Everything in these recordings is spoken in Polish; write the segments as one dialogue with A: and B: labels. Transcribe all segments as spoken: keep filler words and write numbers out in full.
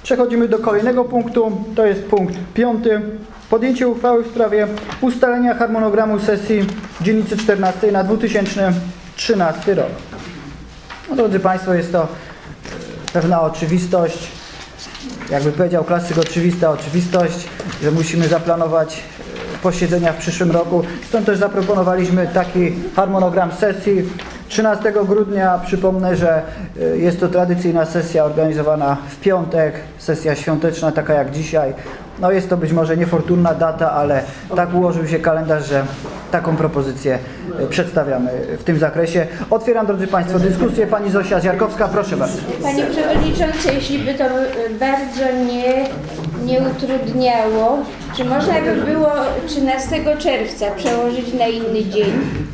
A: Przechodzimy do kolejnego punktu, to jest punkt piąty. Podjęcie uchwały w sprawie ustalenia harmonogramu sesji dzielnicy czternastej na dwa tysiące trzynasty rok. No, drodzy Państwo, jest to pewna oczywistość, jakby powiedział klasyk, oczywista oczywistość, że musimy zaplanować posiedzenia w przyszłym roku. Stąd też zaproponowaliśmy taki harmonogram sesji. trzynastego grudnia, przypomnę, że jest to tradycyjna sesja organizowana w piątek, sesja świąteczna, taka jak dzisiaj. No jest to być może niefortunna data, ale tak ułożył się kalendarz, że taką propozycję przedstawiamy w tym zakresie. Otwieram, drodzy Państwo, dyskusję. Pani Zosia Ziarkowska, proszę bardzo.
B: Panie Przewodniczący, jeśli by to bardzo nie, nie utrudniało, czy można by było trzynastego czerwca przełożyć na inny dzień?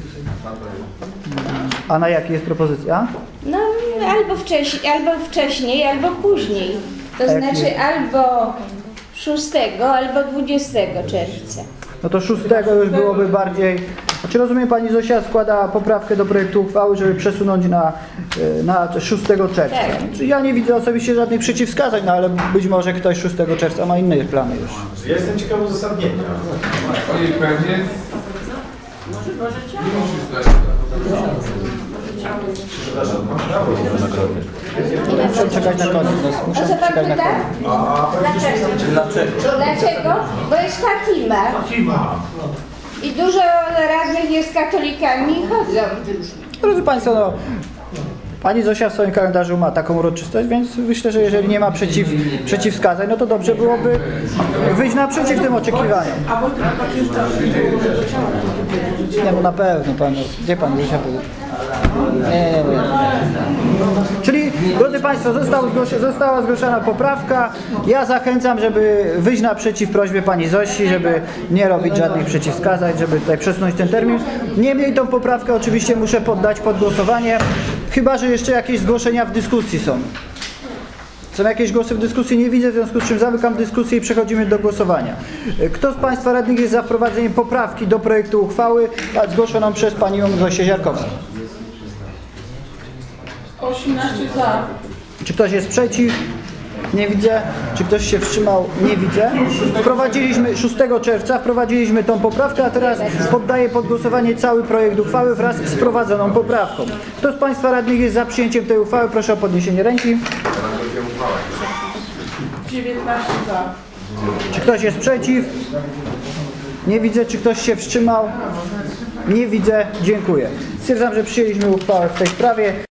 A: A na jaki jest propozycja?
B: No albo wcześniej, albo wcześniej, albo później. To znaczy albo szóstego, albo dwudziestego czerwca.
A: No to szóstego już byłoby bardziej... Znaczy rozumiem, Pani Zosia składa poprawkę do projektu uchwały, żeby przesunąć na, na szóstego czerwca.
B: Tak.
A: Ja nie widzę osobiście żadnych przeciwwskazań, no ale być może ktoś szóstego czerwca ma inne plany już.
C: Ja jestem ciekawy uzasadnienia.
D: Panie pewnie?
A: Muszę czekać na koniec. No, muszę
B: O co Pan
A: czekać na
B: pyta?
A: koniec.
B: Dlaczego? Dlaczego? Bo jest Fatima. I dużo radnych jest katolikami i chodzą.
A: Drodzy Państwo, no, Pani Zosia w swoim kalendarzu ma taką uroczystość, więc myślę, że jeżeli nie ma przeciw, przeciwwskazań, no to dobrze byłoby wyjść naprzeciw tym oczekiwaniom. Nie, bo na pewno Pan, gdzie Pan Zosia był? Nie, nie, nie. Czyli, drodzy Państwo, został zgłosi, została zgłoszona poprawka. Ja zachęcam, żeby wyjść naprzeciw prośbie Pani Zosi, żeby nie robić żadnych przeciwwskazań, żeby tutaj przesunąć ten termin. Niemniej tą poprawkę oczywiście muszę poddać pod głosowanie, chyba że jeszcze jakieś zgłoszenia w dyskusji są. Są jakieś głosy w dyskusji? Nie widzę, w związku z czym zamykam dyskusję i przechodzimy do głosowania. Kto z Państwa radnych jest za wprowadzeniem poprawki do projektu uchwały zgłoszoną przez Panią Zosię Ziarkowską?
E: osiemnaście za.
A: Czy ktoś jest przeciw? Nie widzę. Czy ktoś się wstrzymał? Nie widzę. Wprowadziliśmy szóstego czerwca, wprowadziliśmy tą poprawkę, a teraz poddaję pod głosowanie cały projekt uchwały wraz z wprowadzoną poprawką. Kto z Państwa radnych jest za przyjęciem tej uchwały? Proszę o podniesienie ręki.
E: dziewiętnaście za.
A: Czy ktoś jest przeciw? Nie widzę. Czy ktoś się wstrzymał? Nie widzę. Dziękuję. Stwierdzam, że przyjęliśmy uchwałę w tej sprawie.